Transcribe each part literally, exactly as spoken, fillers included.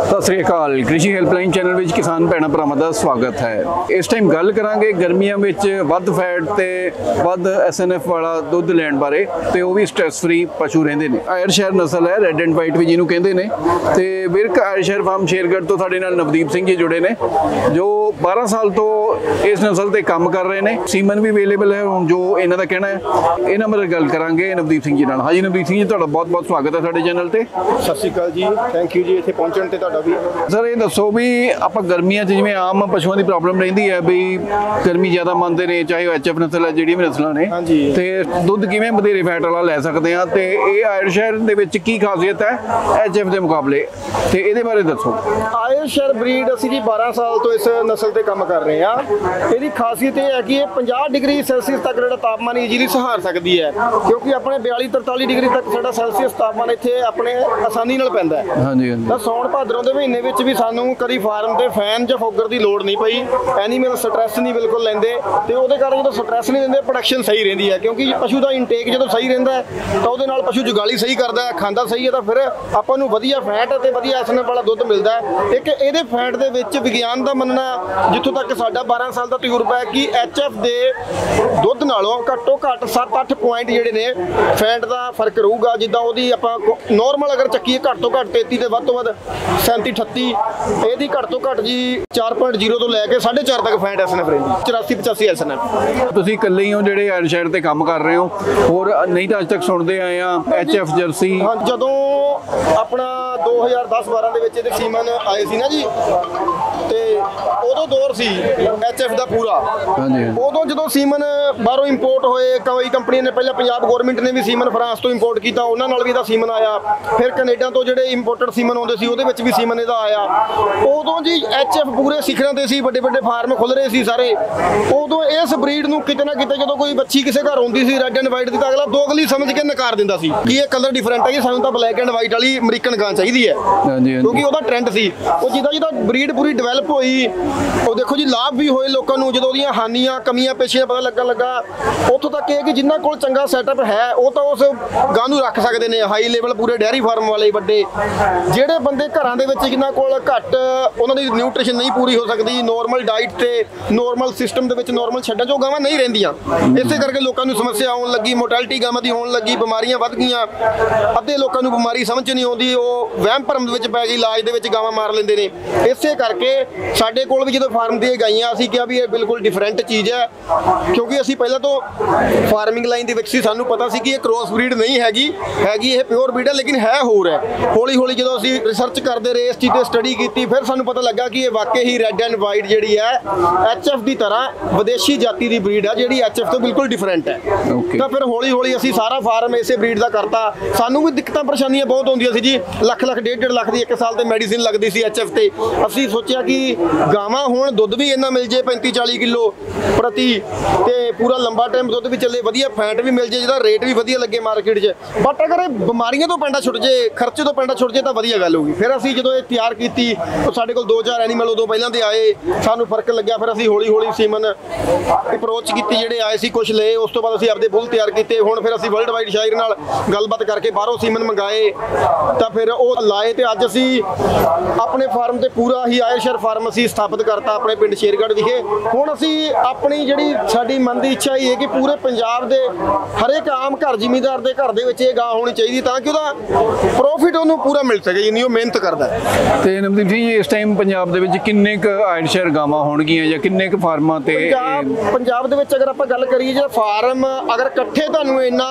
सत श्री अकाल। कृषि हेल्पलाइन चैनल में किसान भैन भरावां दा स्वागत है। इस टाइम गल करांगे गर्मियां विच वध फैट ते वध एस एन एफ वाला दुध लैण बारे ते वो भी स्ट्रैस फ्री पशु रहिंदे ने। आयरशहर नस्ल है, रैड एंड वाइट भी जिन्हों कहते हैं। तो विरक आयरशहर फार्म शेरगढ़ तो साडे नाल नवदीप सिंह जी जुड़े ने जो बारह साल तो इस नस्ल ते काम कर रहे हैं। सीमन भी अवेलेबल है हुण जो इन्हां दा कहना है। इन्हां बारे गल करांगे नवदीप सिंह जी नाल। हाँ जी नवदीप सिंह जी, तुहाडा बहुत बहुत स्वागत है साडे चैनल ते। सत श्री अकाल जी, थैंक यू जी इत्थे पहुंचण ते तुहाडा भी। सर ये दसो भी आपां गर्मियां च जिवें आम पशुओं की प्रॉब्लम रहिंदी है भी गर्मी ज़्यादा मंगदे ने, चाहे वो एच एफ नस्ल है जिहड़ी भी नस्लां ने, हाँ जी, ते दुध किवें बधेरे फैट वाला लै सकदे आ ते ये आयरशहर दे विच की खासियत है एच एफ के मुकाबले, ते इहदे बारे दसो। आयरशहर ब्रीड असीं जी बारह साल तो इस नस्ल ते काम कर रहे हैं। इसदी खासियत यह है कि ये पचास डिग्री सैल्सियस तक जिहड़ा तापमान ईजीली सहार सकती है, क्योंकि अपने बयाली तरताली डिग्री तक साडा सैल्सियस तापमान इत्थे अपने आसानी नाल पैंदा है। हाँ जी, ਤਾਂ ਸੌਣ ਭਾਦਰੋਂ ਦੇ ਮਹੀਨੇ ਵਿੱਚ ਵੀ ਸਾਨੂੰ ਕਦੀ ਫਾਰਮ ਤੇ ਫੈਨ ਜਾਂ ਫੋਗਰ ਦੀ ਲੋੜ ਨਹੀਂ ਪਈ। ਐਨੀਮਲ ਸਟ੍ਰੈਸ ਨਹੀਂ ਬਿਲਕੁਲ ਲੈਂਦੇ ਤੇ ਉਹਦੇ ਕਾਰਨ ਜਦੋਂ ਸਟ੍ਰੈਸ ਨਹੀਂ ਲੈਂਦੇ ਪ੍ਰੋਡਕਸ਼ਨ ਸਹੀ ਰਹਿੰਦੀ ਹੈ, ਕਿਉਂਕਿ ਪਸ਼ੂ ਦਾ ਇਨਟੇਕ ਜਦੋਂ ਸਹੀ ਰਹਿੰਦਾ ਹੈ ਤਾਂ ਉਹਦੇ ਨਾਲ ਪਸ਼ੂ ਜੁਗਾਲੀ ਸਹੀ ਕਰਦਾ ਹੈ, ਖਾਂਦਾ ਸਹੀ ਹੈ, ਤਾਂ ਫਿਰ ਆਪਾਂ ਨੂੰ ਵਧੀਆ ਫੈਟ ਅਤੇ ਵਧੀਆ ਐਸਐਨਐਫ ਵਾਲਾ ਦੁੱਧ ਮਿਲਦਾ ਹੈ। ਇੱਕ ਇਹਦੇ ਫੈਟ ਦੇ ਵਿੱਚ ਵਿਗਿਆਨ ਦਾ ਮੰਨਣਾ ਜਿੱਥੋਂ ਤੱਕ ਸਾਡਾ ਬਾਰ੍ਹਾਂ ਸਾਲ ਦਾ ਤਜਰਬਾ ਹੈ ਕਿ ਐਚਐਫ ਦੇ ਦੁੱਧ ਨਾਲੋਂ ਘੱਟੋ ਘੱਟ ਸੱਤ ਅੱਠ ਪੁਆਇੰਟ ਜਿਹੜੇ ਨੇ ਫੈਟ ਦਾ ਫਰਕ ਰਹੂਗਾ। ਜਿੱਦਾਂ ਉਹਦੀ ਆਪਾਂ ਨੋਰਮਲ ਅਗਰ ਚੱਕੀਏ ਘੱਟ ਤੋਂ ਘੱਟ ਤੇਤੀ ਤੇ ਵੱਧ ਤੋਂ ਵੱਧ सैंती अठत्ती, यदि घट तो घट जी चार पॉइंट जीरो तो लैके साढ़े चार तक फैट एस एन एफ रही, चौरासी पचासी एस एन एफ। तुसीं इकल्ले ही हो जिहड़े आयरशहर ते काम कर रहे हो, और नहीं तो अज तक सुनते आए हैं एच एफ जर्सी? हाँ, जदों अपना दो हज़ार दस बारह ਦੇ ਵਿੱਚ ਇਹਦੇ ਸੀਮਨ ਆਏ ਸੀ ਨਾ ਜੀ, ਤੇ ਉਦੋਂ ਦੌਰ ਸੀ ਐਚ ਐਫ ਦਾ ਪੂਰਾ। ਹਾਂਜੀ, ਉਦੋਂ ਜਦੋਂ ਸੀਮਨ ਬਾਹਰੋਂ ਇੰਪੋਰਟ ਹੋਏ, ਕਈ ਕੰਪਨੀਆਂ ਨੇ, ਪਹਿਲਾਂ ਪੰਜਾਬ ਗਵਰਨਮੈਂਟ ਨੇ ਵੀ ਸੀਮਨ ਫਰਾਂਸ ਤੋਂ ਇੰਪੋਰਟ ਕੀਤਾ, ਉਹਨਾਂ ਨਾਲ ਵੀ ਇਹਦਾ ਸੀਮਨ ਆਇਆ। ਫਿਰ ਕੈਨੇਡਾ ਤੋਂ ਜਿਹੜੇ ਇੰਪੋਰਟਡ ਸੀਮਨ ਆਉਂਦੇ ਸੀ ਉਹਦੇ ਵਿੱਚ ਵੀ ਸੀਮਨ ਇਹਦਾ ਆਇਆ। ਉਦੋਂ ਜੀ ਐਚ ਐਫ ਪੂਰੇ ਸਿਖਰਾਂ ਤੇ ਸੀ, ਵੱਡੇ ਵੱਡੇ ਫਾਰਮ ਖੁੱਲ ਰਹੇ ਸੀ ਸਾਰੇ। ਉਦੋਂ ਇਸ ਬਰੀਡ ਨੂੰ ਕਿਤੇ ਨਾ ਕਿਤੇ ਜਦੋਂ ਕੋਈ ਬੱਚੀ ਕਿਸੇ ਘਰ ਆਉਂਦੀ ਸੀ ਰੈੱਡ ਐਂਡ ਵਾਈਟ ਦੀ, ਤਾਂ ਅਗਲਾ ਦੋਗਲੀ ਸਮਝ ਕੇ ਨਕਾਰ ਦਿੰਦਾ ਸੀ ਕਿ ਇਹ ਕਲਰ ਡਿਫਰੈਂਟ ਹੈ, ਸਾਨੂੰ ਤਾਂ ਬਲੈਕ ਐਂਡ ਵਾਈਟ ਵਾਲੀ ਅਮਰੀਕਨ ਗਾਂ ਚਾਹੀਦੀ ਹੈ, ਕਿਉਂਕਿ ਉਹਦਾ ਟ੍ਰੈਂਡ ਸੀ। ਉਹ ਜਿੱਦਾਂ ਜਿੱਦਾਂ ਬਰੀਡ ਪੂਰੀ ਡਿਵੈਲਪ ਹੋਈ, ਉਹ ਦੇਖੋ ਜੀ ਲਾਭ ਵੀ ਹੋਏ ਲੋਕਾਂ ਨੂੰ, ਜਦੋਂ ਉਹਦੀਆਂ ਹਾਨੀਆਂ ਕਮੀਆਂ ਪੇਸ਼ੀਆਂ ਪਤਾ ਲੱਗਣ ਲੱਗਾ। ਉੱਥੋਂ ਤੱਕ ਇਹ ਕਿ ਜਿਨ੍ਹਾਂ ਕੋਲ ਚੰਗਾ ਸੈਟਅਪ ਹੈ ਉਹ ਤਾਂ ਉਸ ਗਾਂ ਨੂੰ ਰੱਖ ਸਕਦੇ ਨੇ, ਹਾਈ ਲੈਵਲ ਪੂਰੇ ਡੈਰੀ ਫਾਰਮ ਵਾਲੇ ਵੱਡੇ। ਜਿਹੜੇ ਬੰਦੇ ਘਰਾਂ ਦੇ ਵਿੱਚ ਜਿਨ੍ਹਾਂ ਕੋਲ ਘੱਟ ਉਹਨਾਂ ਦੀ ਨਿਊਟ੍ਰੀਸ਼ਨ ਨਹੀਂ ਪੂਰੀ ਹੋ ਸਕਦੀ, ਨੋਰਮਲ ਡਾਈਟ ਤੇ ਨੋਰਮਲ ਸਿਸਟਮ ਦੇ ਵਿੱਚ ਨੋਰਮਲ ਛੱਡਾਂ ਚੋਂ ਗਾਵਾਂ ਨਹੀਂ ਰਹਿੰਦੀਆਂ, ਇਸੇ ਕਰਕੇ ਲੋਕਾਂ ਨੂੰ ਸਮੱਸਿਆ ਆਉਣ ਲੱਗੀ, ਮੋਰਟੈਲਿਟੀ ਗਾਵਾਂ ਦੀ ਹੋਣ ਲੱਗੀ, ਬਿਮਾਰੀਆਂ ਵੱਧ ਗਈਆਂ। ਅੱਧੇ ਲੋਕਾਂ ਨੂੰ ਬਿਮਾਰੀ ਸਮਝ ਨਹੀਂ ਆਉਂਦੀ, ਉਹ ਵਹਿਮ ਭਰਮ ਦੇ ਵਿੱਚ ਪੈ ਗਈ, ਇਲਾਜ ਦੇ ਵਿੱਚ ਗਾਵਾਂ ਮਾਰ ਲੈਂਦੇ ਨੇ। ਇਸੇ ਕਰਕੇ ਸਾਡੇ ਕੋਲ ਵੀ ਜਦੋਂ ਫਾਰਮ ਦੀਆਂ ਗਾਈਆਂ, ਅਸੀਂ ਕਿਹਾ ਵੀ ਇਹ ਬਿਲਕੁਲ ਡਿਫਰੈਂਟ ਚੀਜ਼ ਹੈ, ਕਿਉਂਕਿ ਅਸੀਂ ਪਹਿਲਾਂ ਤੋਂ ਫਾਰਮਿੰਗ ਲਾਈਨ ਦੇ ਵਿੱਚ ਸੀ, ਸਾਨੂੰ ਪਤਾ ਸੀ ਕਿ ਇਹ ਕ੍ਰੋਸ ਬਰੀਡ ਨਹੀਂ ਹੈਗੀ, ਹੈਗੀ ਇਹ ਪਿਓਰ ਬਰੀਡ ਹੈ, ਲੇਕਿਨ ਹੈ ਹੋਰ ਹੈ। ਹੌਲੀ ਹੌਲੀ ਜਦੋਂ ਅਸੀਂ ਰਿਸਰਚ ਕਰਦੇ ਰਹੇ, ਇਸ ਚੀਜ਼ ਤੇ ਸਟੱਡੀ ਕੀਤੀ, ਫਿਰ ਸਾਨੂੰ ਪਤਾ ਲੱਗਾ ਕਿ ਇਹ ਵਾਕਈ ਹੀ ਰੈੱਡ ਐਂਡ ਵਾਈਟ ਜਿਹੜੀ ਹੈ ਐਚ ਐਫ ਦੀ ਤਰ੍ਹਾਂ ਵਿਦੇਸ਼ੀ ਜਾਤੀ ਦੀ ਬਰੀਡ ਹੈ, ਜਿਹੜੀ ਐਚ ਐਫ ਤੋਂ ਬਿਲਕੁਲ ਡਿਫਰੈਂਟ ਹੈ। ਤਾਂ ਫਿਰ ਹੌਲੀ ਹੌਲੀ ਅਸੀਂ ਸਾਰਾ ਫਾਰਮ ਇਸੇ ਬਰੀਡ ਦਾ ਕਰਤਾ। ਸਾਨੂੰ ਵੀ ਦਿੱਕਤਾਂ ਪਰੇਸ਼ਾਨੀਆਂ ਬਹੁਤ ਆਉਂਦੀਆਂ ਸੀ ਜੀ, ਲੱਖ ਲੱਖ ਡੇਢ ਡੇਢ ਲੱਖ ਦੀ ਇੱਕ ਸਾਲ ਤੇ ਮੈਡੀਸਿਨ ਲੱਗਦੀ ਸੀ ਐਚ ਐਫ ਤੇ। ਅਸੀਂ ਸੋਚਿਆ ਕਿ ਗਾਵਾਂ ਹੁਣ ਦੁੱਧ ਵੀ ਇੰਨਾ ਮਿਲ ਜੇ ਪੈਂਤੀ ਚਾਲੀ ਕਿਲੋ ਪ੍ਰਤੀ, ਤੇ ਪੂਰਾ ਲੰਬਾ ਟਾਈਮ ਦੁੱਧ ਵੀ ਚੱਲੇ, ਵਧੀਆ ਫੈਟ ਵੀ ਮਿਲ ਜੇ, ਜਿਹਦਾ ਰੇਟ ਵੀ ਵਧੀਆ ਲੱਗੇ ਮਾਰਕੀਟ 'ਚ। ਬਟ ਅਗਰ ਇਹ ਬਿਮਾਰੀਆਂ ਤੋਂ ਪੈਂਡਾ ਛੁੱਟ ਜੇ, ਖਰਚੇ ਤੋਂ ਪੈਂਡਾ ਛੁੱਟ ਜੇ ਤਾਂ ਵਧੀਆ ਗੱਲ ਹੋਊਗੀ। ਫਿਰ ਅਸੀਂ ਜਦੋਂ ਇਹ ਤਿਆਰ ਕੀਤੀ ਤਾਂ ਸਾਡੇ ਕੋਲ ਦੋ ਚਾਰ ਐਨੀਮਲ ਉਦੋਂ ਪਹਿਲਾਂ ਦੇ ਆਏ, ਸਾਨੂੰ ਫਰਕ ਲੱਗਿਆ। ਫਿਰ ਅਸੀਂ ਹੌਲੀ ਹੌਲੀ ਸੀਮਨ ਅਪਰੋਚ ਕੀਤੀ, ਜਿਹੜੇ ਆਏ ਸੀ ਕੁਛ ਲਏ, ਉਸ ਤੋਂ ਬਾਅਦ ਅਸੀਂ ਆਪਦੇ ਬੁੱਲ ਤਿਆਰ ਕੀਤੇ। ਹੁਣ ਫਿਰ ਅਸੀਂ ਵਰਲਡ ਵਾਈਡ ਸ਼ਾਇਰ ਨਾਲ ਗੱਲਬਾਤ ਕਰਕੇ ਬਾਹਰੋਂ ਸੀਮਨ ਮੰਗਾਏ, ਤਾਂ ਫਿਰ ਉਹ ਲਾਏ, ਤੇ ਅੱਜ ਅਸੀਂ ਆਪਣੇ ਫਾਰਮ ਤੇ ਪੂਰਾ ਹੀ ਆਇਰਸ਼ਹਰ ਫਾਰਮ ਅਸੀਂ ਸਥਾਪਿਤ ਕਰਤਾ ਆਪਣੇ ਪਿੰਡ ਸ਼ੇਰਗੜ੍ਹ ਵਿਖੇ। ਹੁਣ ਅਸੀਂ ਆਪਣੀ ਜਿਹੜੀ ਸਾਡੀ ਮਨ ਦੀ ਇੱਛਾ ਹੀ ਹੈ ਕਿ ਪੂਰੇ ਪੰਜਾਬ ਦੇ ਹਰੇਕ ਆਮ ਘਰ ਜ਼ਿਮੀਂਦਾਰ ਦੇ ਘਰ ਦੇ ਵਿੱਚ ਇਹ ਗਾਂ ਹੋਣੀ ਚਾਹੀਦੀ, ਤਾਂ ਕਿ ਉਹਦਾ ਪ੍ਰੋਫਿਟ ਉਹਨੂੰ ਪੂਰਾ ਮਿਲ ਸਕੇ ਜਿੰਨੀ ਉਹ ਮਿਹਨਤ ਕਰਦਾ ਹੈ। ਤੇ ਨਵਦੀਪ ਜੀ ਇਸ ਟਾਈਮ ਪੰਜਾਬ ਦੇ ਵਿੱਚ ਕਿੰਨੇ ਕੁ ਆਇਰਸ਼ਹਰ ਗਾਵਾਂ ਹੋਣਗੀਆਂ ਜਾਂ ਕਿੰਨੇ ਕੁ ਫਾਰਮਾਂ ਤੇ? ਪੰਜਾਬ ਦੇ ਵਿੱਚ ਅਗਰ ਆਪਾਂ ਗੱਲ ਕਰੀਏ, ਜਿਹੜਾ ਫਾਰਮ ਅਗਰ ਇਕੱਠੇ ਤੁਹਾਨੂੰ ਇੰਨਾ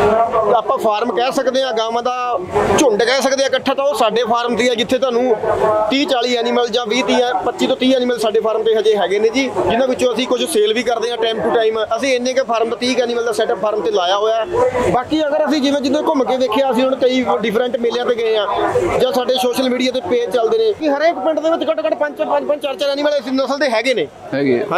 ਆਪਾਂ ਫਾਰਮ ਕਹਿ ਸਕਦੇ ਹਾਂ, ਗਾਵਾਂ ਦਾ ਝੁੰਡ ਕਹਿ ਸਕਦੇ ਹਾਂ ਇਕੱਠਾ, ਤਾਂ ਉਹ ਸਾਡੇ ਫਾਰਮ ਦੀ ਹੈ, ਜਿੱਥੇ ਤੁਹਾਨੂੰ ਤੀਹ ਚਾਲੀ ਐਨੀਮਲ ਜਾਂ ਵੀਹ ਤੀਹ ਪੱਚੀ ਤੋਂ ਤੀਹ ਐਨੀਮਲ ਸਾਡੇ ਫਾਰਮ ਤੇ ਹਜੇ ਹੈਗੇ ਨੇ ਜੀ, ਜਿਨ੍ਹਾਂ ਵਿੱਚੋਂ ਅਸੀਂ ਕੁਝ ਸੇਲ ਵੀ ਕਰਦੇ ਹਾਂ ਟਾਈਮ ਟੂ ਟਾਈਮ। ਅਸੀਂ ਇੰਨੇ ਕੁ ਫਾਰਮ ਦਾ ਤੀਹ ਐਨੀਮਲ ਦਾ ਸੈਟਅਪ ਫਾਰਮ ਤੇ ਲਾਇਆ ਹੋਇਆ। ਬਾਕੀ ਅਗਰ ਅਸੀਂ ਜਿਵੇਂ ਜਿੱਦਾਂ ਘੁੰਮ ਕੇ ਵੇਖਿਆ, ਅਸੀਂ ਹੁਣ ਕਈ ਡਿਫਰੈਂਟ ਮੇਲਿਆਂ ਤੇ ਗਏ ਆ, ਜਾਂ ਸਾਡੇ ਸੋਸ਼ਲ ਮੀਡੀਆ ਤੇ ਪੇਜ ਚੱਲਦੇ ਨੇ ਕਿ ਹਰੇਕ ਪਿੰਡ ਦੇ ਵਿੱਚ ਘੱਟੋ ਘੱਟ ਪੰਜ ਪੰਜ ਪੰਜ ਚਾਰ ਚਾਰ ਐਨੀਮਲ ਇਸ ਨਸਲ ਦੇ ਹੈਗੇ ਨੇ। ਹੈਗੇ, ਹਾਂਜੀ।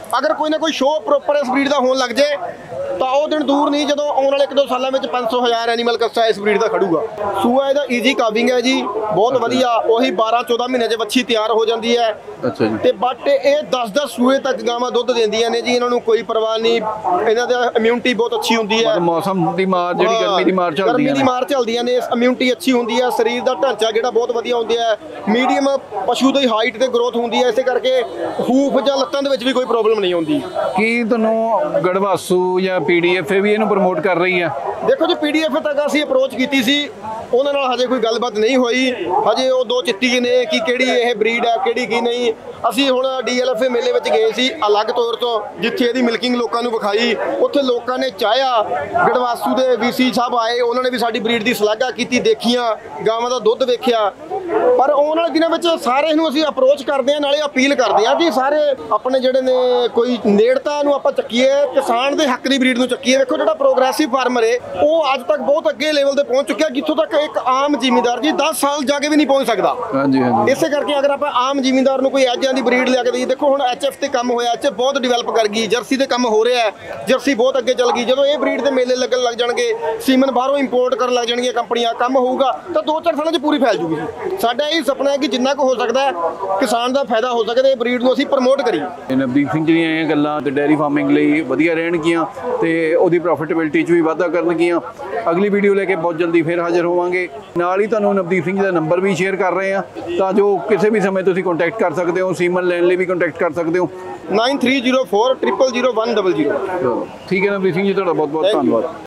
ਅਗਰ ਕੋਈ ਨਾ ਕੋਈ ਸ਼ੋਅ ਪ੍ਰੋਪਰ ਇਸ ਬਰੀਡ ਦਾ ਹੋਣ ਲੱਗ ਜੇ ਤਾਂ ਉਹ ਦਿਨ ਦੂਰ ਨਹੀਂ ਜਦੋਂ ਆਉਣ ਵਾਲੇ ਇੱਕ ਦੋ ਸਾਲਾਂ ਵਿੱਚ ਪੰਜ ਸੌ ਹਜ਼ਾਰ ਐਨੀਮਲ ਕੱਸਾ ਇਸ ਬਰੀਡ ਦਾ ਖੜੂਗਾ। ਸੂਆ ਇਹਦਾ ਈਜ਼ੀ ਕਾਵਿੰਗ ਹੈ ਜੀ, ਬਹੁਤ ਵਧੀਆ। ਉਹੀ ਬਾਰਾਂ ਚੌਦਾਂ ਮਹੀਨੇ 'ਚ ਵੱਛੀ ਤਿਆਰ ਹੋ ਜਾਂਦੀ ਹੈ। ਅੱਛਾ ਜੀ। ਤੇ ਬਟ ਇਹ ਦਸ ਦਸ ਸੂਏ ਤੱਕ ਗਾਵਾਂ ਦੁੱਧ ਦਿੰਦੀਆਂ ਨੇ ਜੀ, ਇਹਨਾਂ ਨੂੰ ਕੋਈ ਪਰਵਾਹ ਨਹੀਂ। ਇਹਨਾਂ ਦਾ ਇਮਿਊਨਿਟੀ ਬਹੁਤ ਅੱਛੀ ਹੁੰਦੀ ਹੈ। ਮੌਸਮ ਦੀ ਮਾਰ ਜਿਹੜੀ ਗਰਮੀ ਦੀ ਮਾਰ ਚੱਲਦੀ ਹੈ, ਗਰਮੀ ਦੀ ਮਾਰ ਚੱਲਦੀਆਂ ਨੇ, ਇਮਿਊਨਿਟੀ ਅੱਛੀ ਹੁੰਦੀ ਹੈ। ਸਰੀਰ ਦਾ ਢਾਂਚਾ ਜਿਹੜਾ ਬਹੁਤ ਵਧੀਆ ਹੁੰਦਾ ਹੈ। ਮੀਡੀਅਮ ਪਸ਼ੂ ਦੀ ਹਾਈਟ ਤੇ ਗਰੋਥ ਹੁੰਦੀ ਹੈ, ਇਸੇ ਕਰਕੇ ਹੂਫ ਜਾਂ ਲੱਤਾਂ ਦੇ ਵਿੱਚ ਵੀ ਕੋਈ ਪ੍ਰੋਬਲਮ ਨਹੀਂ ਆਉਂਦੀ। ਕੀ ਤੁਹਾਨੂੰ ਗੜਵਾਸੂ ਜਾਂ ਪੀਡੀਐਫ ਵੀ ਇਹਨੂੰ ਪ੍ਰਮੋਟ ਕਰ ਰਹੀ ਹੈ? ਦੇਖੋ ਜੀ, ਪੀਡੀਐਫ ਤੱਕ ਅਸੀਂ ਅਪਰੋਚ ਕੀਤੀ ਸੀ, ਉਹਨਾਂ ਨਾਲ ਹਜੇ ਕੋਈ ਗੱਲਬਾਤ ਨਹੀਂ ਹੋਈ। ਹਜੇ ਉਹ ਦੋ ਚਿੱਤੀ ਨੇ ਕਿ ਕਿਹੜੀ ਇਹ ਬਰੀਡ ਹੈ, ਕਿਹੜੀ ਕੀ ਨਹੀਂ। ਅਸੀਂ ਹੁਣ ਡੀਐਲਐਫਏ ਮੇਲੇ ਵਿੱਚ ਗਏ ਸੀ ਅਲੱਗ ਤੌਰ ਤੋਂ, ਜਿੱਥੇ ਇਹਦੀ ਮਿਲਕਿੰਗ ਲੋਕਾਂ ਨੂੰ ਵਿਖਾਈ। ਉੱਥੇ ਲੋਕਾਂ ਨੇ ਚਾਹਿਆ, ਗੜਵਾਸੂ ਦੇ ਵੀਸੀ ਸਾਹਿਬ ਆਏ, ਉਹਨਾਂ ਨੇ ਵੀ ਸਾਡੀ ਬਰੀਡ ਦੀ ਸ਼ਲਾਘਾ ਕੀਤੀ, ਦੇਖੀਆਂ ਗਾਵਾਂ ਦਾ ਦੁੱਧ ਵੇਖਿਆ। ਪਰ ਆਉਣ ਵਾਲੇ ਦਿਨਾਂ ਵਿੱਚ ਸਾਰੇ ਨੂੰ ਅਸੀਂ ਅਪਰੋਚ ਕਰਦੇ ਹਾਂ, ਨਾਲੇ ਅਪੀਲ ਕਰਦੇ ਹਾਂ ਕਿ ਸਾਰੇ ਆਪਣੇ ਜਿਹੜੇ ਨੇ ਕੋਈ ਨੇੜਤਾ ਨੂੰ ਆਪਾਂ ਚੱਕੀਏ, ਕਿਸਾਨ ਦੇ ਹੱਕ ਦੀ ਬਰੀਡ ਨੂੰ ਚੱਕੀਏ। ਵੇਖੋ ਜਿਹੜਾ ਪ੍ਰੋਗਰੈਸਿਵ ਫਾਰਮਰ ਹੈ ਉਹ ਅੱਜ ਤੱਕ ਬਹੁਤ ਅੱਗੇ ਲੈਵਲ ਤੇ ਪਹੁੰਚ ਚੁੱਕਿਆ, ਜਿੱਥੋਂ ਤੱਕ ਇੱਕ ਆਮ ਜ਼ਿਮੀਂਦਾਰ ਜੀ ਦਸ ਸਾਲ ਜਾ ਕੇ ਵੀ ਨਹੀਂ ਪਹੁੰਚ ਸਕਦਾ। ਹਾਂਜੀ ਹਾਂਜੀ। ਇਸੇ ਕਰਕੇ ਅਗਰ ਆਪਾਂ ਆਮ ਜ਼ਿਮੀਂਦਾਰ ਨੂੰ ਕੋਈ ਐਜਾਂ ਦੀ ਬਰੀਡ ਲਿਆ ਕੇ ਦਈਏ, ਦੇਖੋ ਹੁਣ ਐਚਐਫ ਤੇ ਕੰਮ ਹੋਇਆ, ਐਚਐਫ ਬਹੁਤ ਡਿਵੈਲਪ ਕਰ ਗਈ, ਜਰਸੀ ਤੇ ਕੰਮ ਹੋ ਰਿਹਾ ਹੈ, ਜਰਸੀ ਬਹੁਤ ਅੱਗੇ ਚੱਲ ਗਈ। ਜਦੋਂ ਇਹ ਬਰੀਡ ਦੇ ਮੇਲੇ ਲੱਗਣ ਲੱਗ ਜਾਣਗੇ, ਸੀਮਨ ਬਾਹਰੋਂ ਇੰਪੋਰਟ ਕਰਨ ਲੱਗ ਜਾਣਗੀਆਂ ਕੰਪਨੀਆਂ, ਕੰਮ ਹੋਊਗਾ ਤਾਂ ਦੋ ਚਾਰ ਸਾਲਾਂ 'ਚ ਪੂਰੀ ਫੈਲ ਜੂਗੀ। ਸਾਡਾ ਇਹ ਸੁਪਨਾ ਹੈ ਕਿ ਜਿੰਨਾ ਕੁ ਹੋ ਸਕਦਾ ਕਿਸਾਨ ਦਾ ਫਾਇਦਾ ਹੋ ਸਕਦਾ, ਇਹ ਬਰੀਡ ਨੂੰ ਅਸੀਂ ਪ੍ਰਮੋਟ ਕਰੀਏ। ਨਵਦੀਪ ਸਿੰਘ ਜਿਹੜੀਆਂ ਇਹ ਗੱਲਾਂ ਤੇ ਡੇਅਰੀ ਫਾਰਮਿੰਗ ਲਈ ਵਧੀਆ ਰਹਿਣਗੀਆਂ ਤੇ ਉਹਦੀ ਪ੍ਰੋਫਿਟੇਬਿਲਟੀ 'ਚ ਵੀ ਵਾਧਾ ਕਰਨਗੀਆਂ। ਅਗਲੀ ਵੀਡੀਓ ਲੈ ਕੇ ਬਹੁਤ ਜਲਦੀ ਫਿਰ ਹਾਜ਼ਰ ਹੋਵਾਂਗੇ। ਨਾਲ ਹੀ ਤੁਹਾਨੂੰ ਨਵਦੀਪ ਸਿੰਘ ਦਾ ਨੰਬਰ ਵੀ ਸ਼ੇਅਰ ਕਰ ਰਹੇ ਹਾਂ, ਤਾਂ ਜੋ ਕਿਸੇ ਵੀ ਸਮੇਂ ਤੁਸੀਂ ਕੰਟੈਕਟ ਕਰ ਸਕਦੇ ਹੋ, ਸੀਮਨ ਲੈਣ ਲਈ ਵੀ ਕੰਟੈਕਟ ਕਰ ਸਕਦੇ ਹੋ। Nine three zero four triple zero one double zero. ਠੀਕ ਹੈ ਨਵਦੀਪ ਸਿੰਘ ਜੀ, ਤੁਹਾਡਾ ਬਹੁਤ ਬਹੁਤ ਧੰਨਵਾਦ।